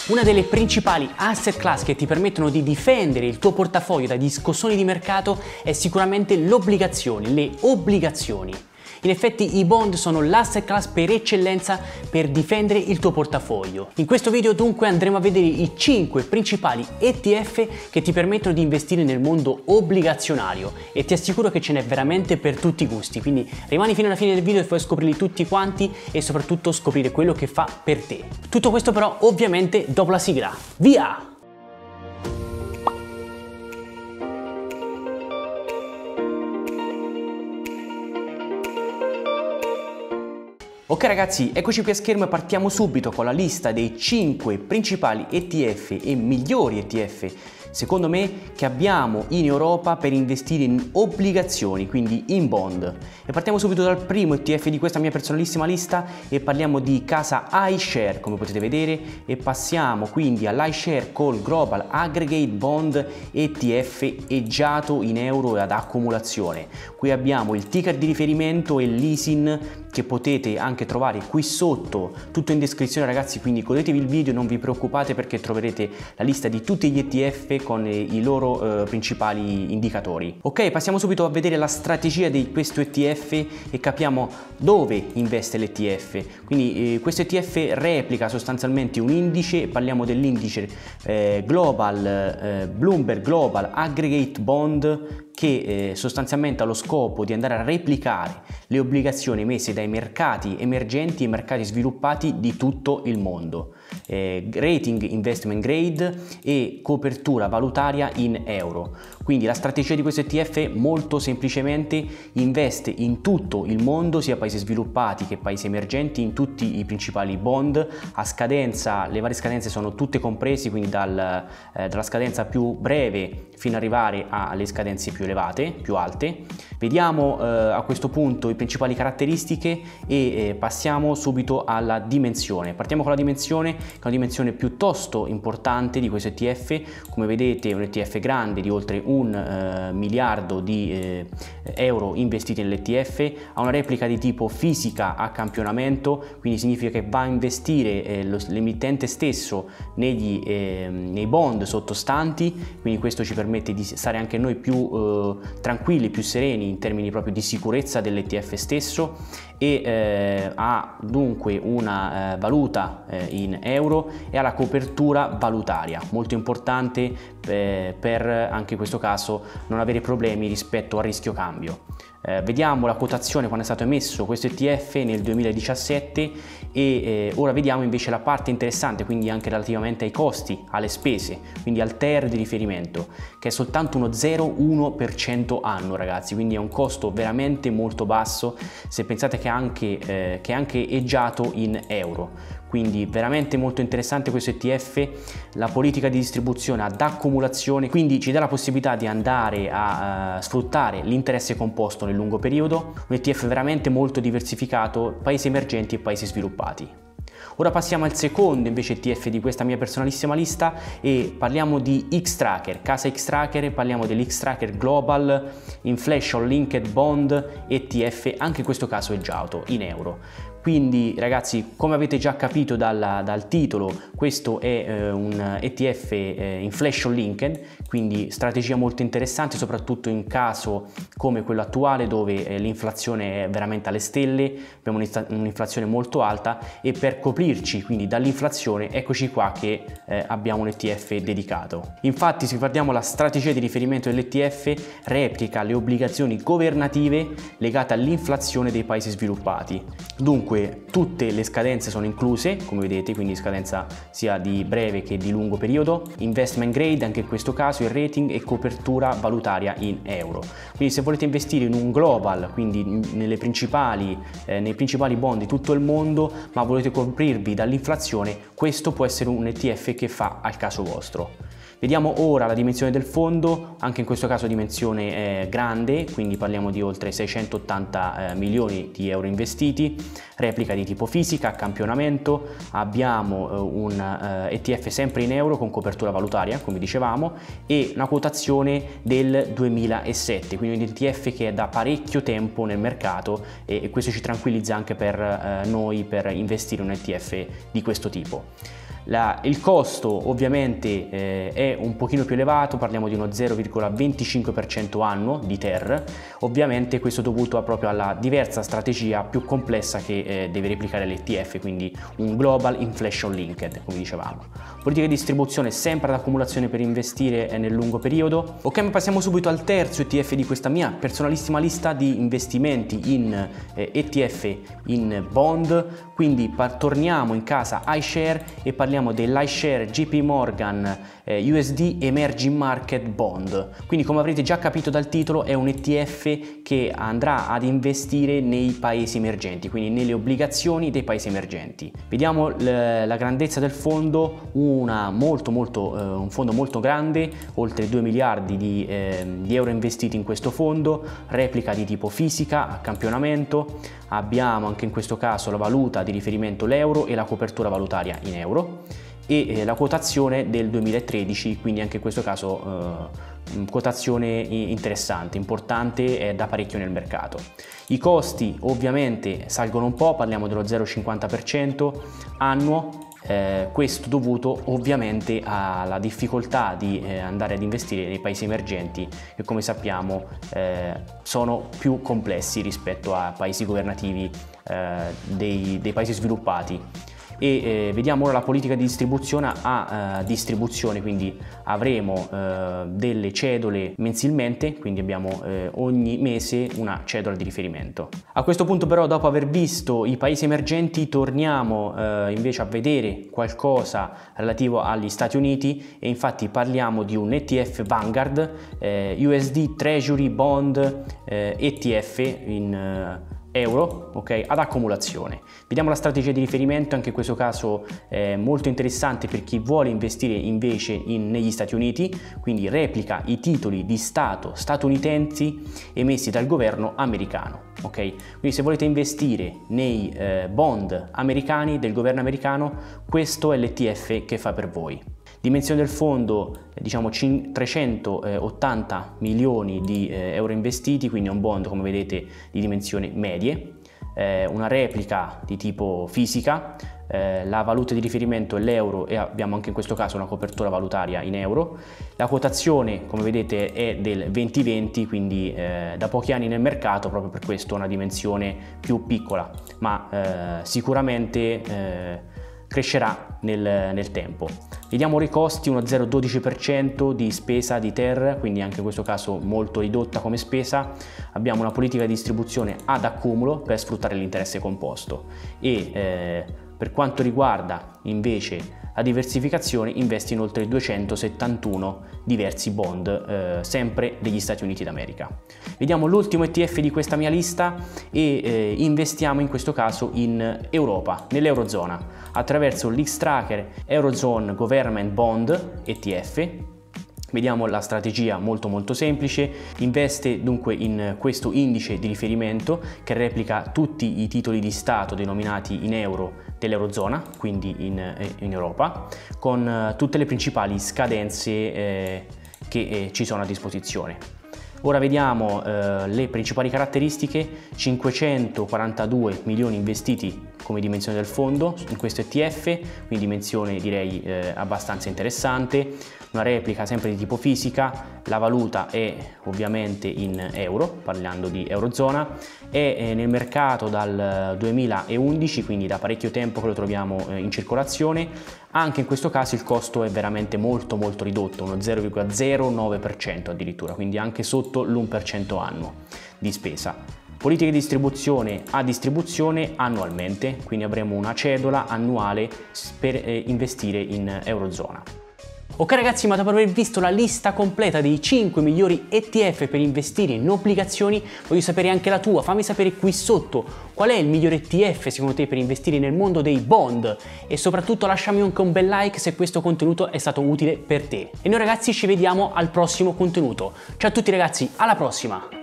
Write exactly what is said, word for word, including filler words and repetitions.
Una delle principali asset class che ti permettono di difendere il tuo portafoglio dagli scossoni di mercato è sicuramente l'obbligazione, le obbligazioni. In effetti i bond sono l'asset class per eccellenza per difendere il tuo portafoglio. In questo video dunque andremo a vedere i cinque principali E T F che ti permettono di investire nel mondo obbligazionario e ti assicuro che ce n'è veramente per tutti i gusti, quindi rimani fino alla fine del video e puoi scoprirli tutti quanti e soprattutto scoprire quello che fa per te. Tutto questo però ovviamente dopo la sigla. Via! Ok ragazzi, eccoci qui a schermo e partiamo subito con la lista dei cinque principali E T F e migliori E T F secondo me che abbiamo in Europa per investire in obbligazioni, quindi in bond. E partiamo subito dal primo E T F di questa mia personalissima lista e parliamo di casa iShare, come potete vedere, e passiamo quindi all'iShare Call Global Aggregate Bond E T F eggiato in euro e ad accumulazione. Qui abbiamo il ticker di riferimento e l'I S I N che potete anche trovare qui sotto, tutto in descrizione ragazzi, quindi godetevi il video, non vi preoccupate perché troverete la lista di tutti gli E T F con i loro eh, principali indicatori. Ok, passiamo subito a vedere la strategia di questo E T F e capiamo dove investe l'E T F. Quindi eh, questo E T F replica sostanzialmente un indice, parliamo dell'indice eh, Global eh, Bloomberg Global Aggregate Bond, che eh, sostanzialmente ha lo scopo di andare a replicare le obbligazioni emesse dai mercati emergenti e mercati sviluppati di tutto il mondo. Eh, rating investment grade e copertura valutaria in euro. Quindi la strategia di questo E T F molto semplicemente investe in tutto il mondo, sia paesi sviluppati che paesi emergenti, in tutti i principali bond a scadenza. Le varie scadenze sono tutte compresi, quindi dal, eh, dalla scadenza più breve fino ad arrivare alle scadenze più elevate, più alte. Vediamo eh, a questo punto le principali caratteristiche e eh, passiamo subito alla dimensione. Partiamo con la dimensione, che è una dimensione piuttosto importante di questo E T F. Come vedete è un E T F grande di oltre un eh, miliardo di eh, euro investiti nell'E T F, ha una replica di tipo fisica a campionamento, quindi significa che va a investire eh, l'emittente stesso negli, eh, nei bond sottostanti, quindi questo ci permette di stare anche noi più eh, tranquilli, più sereni in termini proprio di sicurezza dell'E T F stesso, e eh, ha dunque una eh, valuta eh, in euro e ha la copertura valutaria, molto importante eh, per anche in questo caso non avere problemi rispetto al rischio cambio. Eh, vediamo la quotazione quando è stato emesso questo E T F nel duemiladiciassette e eh, ora vediamo invece la parte interessante, quindi anche relativamente ai costi, alle spese, quindi al T E R di riferimento, che è soltanto uno zero virgola uno per cento anno ragazzi, quindi è un costo veramente molto basso se pensate che è anche, eh, che è anche eggiato in euro. Quindi veramente molto interessante questo E T F, la politica di distribuzione ad accumulazione, quindi ci dà la possibilità di andare a uh, sfruttare l'interesse composto nel lungo periodo, un E T F veramente molto diversificato, paesi emergenti e paesi sviluppati. Ora passiamo al secondo invece E T F di questa mia personalissima lista e parliamo di Xtrackers, casa Xtrackers, parliamo dell'Xtrackers Global Inflation Linked Bond E T F, anche in questo caso eggiato in euro. Quindi ragazzi, come avete già capito dal, dal titolo, questo è eh, un E T F eh, inflation linked, quindi strategia molto interessante soprattutto in caso come quello attuale dove eh, l'inflazione è veramente alle stelle, abbiamo un'inflazione molto alta e per coprirci quindi dall'inflazione eccoci qua che eh, abbiamo un E T F dedicato. Infatti se guardiamo la strategia di riferimento dell'E T F replica le obbligazioni governative legate all'inflazione dei paesi sviluppati. Dunque tutte le scadenze sono incluse, come vedete, quindi scadenza sia di breve che di lungo periodo, investment grade anche in questo caso, il rating e copertura valutaria in euro. Quindi se volete investire in un global, quindi nelle principali, eh, nei principali bond di tutto il mondo, ma volete coprirvi dall'inflazione, questo può essere un E T F che fa al caso vostro. Vediamo ora la dimensione del fondo, anche in questo caso dimensione eh, grande, quindi parliamo di oltre seicentottanta eh, milioni di euro investiti, replica di tipo fisica, campionamento, abbiamo eh, un eh, E T F sempre in euro con copertura valutaria, come dicevamo, e una quotazione del duemilasette, quindi un E T F che è da parecchio tempo nel mercato e, e questo ci tranquillizza anche per eh, noi per investire in un E T F di questo tipo. La, il costo ovviamente eh, è un pochino più elevato, parliamo di uno zero virgola venticinque per cento annuo di T E R, ovviamente questo dovuto a proprio alla diversa strategia più complessa che eh, deve replicare l'E T F, quindi un Global Inflation Linked, come dicevamo. Politica di distribuzione sempre ad accumulazione per investire nel lungo periodo. Ok, ma passiamo subito al terzo E T F di questa mia personalissima lista di investimenti in eh, E T F in bond, quindi torniamo in casa iShare e parliamo dell'iShare J P Morgan eh, U S D Emerging Market Bond. Quindi, come avrete già capito dal titolo, è un E T F che andrà ad investire nei paesi emergenti, quindi nelle obbligazioni dei paesi emergenti. Vediamo la grandezza del fondo, una molto molto eh, un fondo molto grande, oltre due miliardi di, eh, di euro investiti in questo fondo, replica di tipo fisica a campionamento. Abbiamo anche in questo caso la valuta di riferimento l'euro e la copertura valutaria in euro e eh, la quotazione del duemilatredici, quindi anche in questo caso eh, quotazione interessante, importante e da parecchio nel mercato. I costi ovviamente salgono un po', parliamo dello zero virgola cinquanta per cento annuo. Eh, questo dovuto ovviamente alla difficoltà di eh, andare ad investire nei paesi emergenti, che come sappiamo eh, sono più complessi rispetto a paesi governativi eh, dei, dei paesi sviluppati. E eh, vediamo ora la politica di distribuzione a eh, distribuzione, quindi avremo eh, delle cedole mensilmente, quindi abbiamo eh, ogni mese una cedola di riferimento. A questo punto però, dopo aver visto i paesi emergenti, torniamo eh, invece a vedere qualcosa relativo agli Stati Uniti e infatti parliamo di un E T F Vanguard eh, U S D Treasury Bond eh, E T F in eh, euro, ok, ad accumulazione. Vediamo la strategia di riferimento, anche in questo caso è molto interessante per chi vuole investire invece in, negli Stati Uniti, quindi replica i titoli di Stato statunitensi emessi dal governo americano, ok? Quindi se volete investire nei eh, bond americani del governo americano, questo è l'E T F che fa per voi. Dimensione del fondo, diciamo trecentottanta milioni di eh, euro investiti, quindi è un bond, come vedete, di dimensioni medie, eh, una replica di tipo fisica, eh, la valuta di riferimento è l'euro e abbiamo anche in questo caso una copertura valutaria in euro. La quotazione, come vedete, è del venti venti, quindi eh, da pochi anni nel mercato, proprio per questo una dimensione più piccola, ma eh, sicuramente eh, crescerà nel, nel tempo. Vediamo i costi, uno zero virgola dodici per cento di spesa di T E R, quindi anche in questo caso molto ridotta come spesa. Abbiamo una politica di distribuzione ad accumulo per sfruttare l'interesse composto e eh, per quanto riguarda invece la diversificazione, investe in oltre duecentosettantuno diversi bond, eh, sempre degli Stati Uniti d'America. Vediamo l'ultimo E T F di questa mia lista e eh, investiamo in questo caso in Europa, nell'Eurozona, attraverso l'Xtracker Eurozone Government Bond E T F. Vediamo la strategia molto molto semplice, investe dunque in questo indice di riferimento che replica tutti i titoli di Stato denominati in euro dell'Eurozona, quindi in, in Europa, con tutte le principali scadenze eh, che eh, ci sono a disposizione. Ora vediamo eh, le principali caratteristiche: cinquecentoquarantadue milioni investiti come dimensione del fondo in questo E T F, quindi dimensione direi eh, abbastanza interessante, una replica sempre di tipo fisica, la valuta è ovviamente in euro, parlando di Eurozona, è eh, nel mercato dal duemilaundici, quindi da parecchio tempo che lo troviamo eh, in circolazione. Anche in questo caso il costo è veramente molto molto ridotto, uno zero virgola zero nove per cento addirittura, quindi anche sotto l'uno per cento annuo di spesa. Politica di distribuzione a distribuzione annualmente, quindi avremo una cedola annuale per eh, investire in Eurozona. Ok ragazzi, ma dopo aver visto la lista completa dei cinque migliori E T F per investire in obbligazioni, voglio sapere anche la tua. Fammi sapere qui sotto qual è il migliore E T F secondo te per investire nel mondo dei bond e soprattutto lasciami anche un bel like se questo contenuto è stato utile per te. E noi ragazzi ci vediamo al prossimo contenuto. Ciao a tutti ragazzi, alla prossima!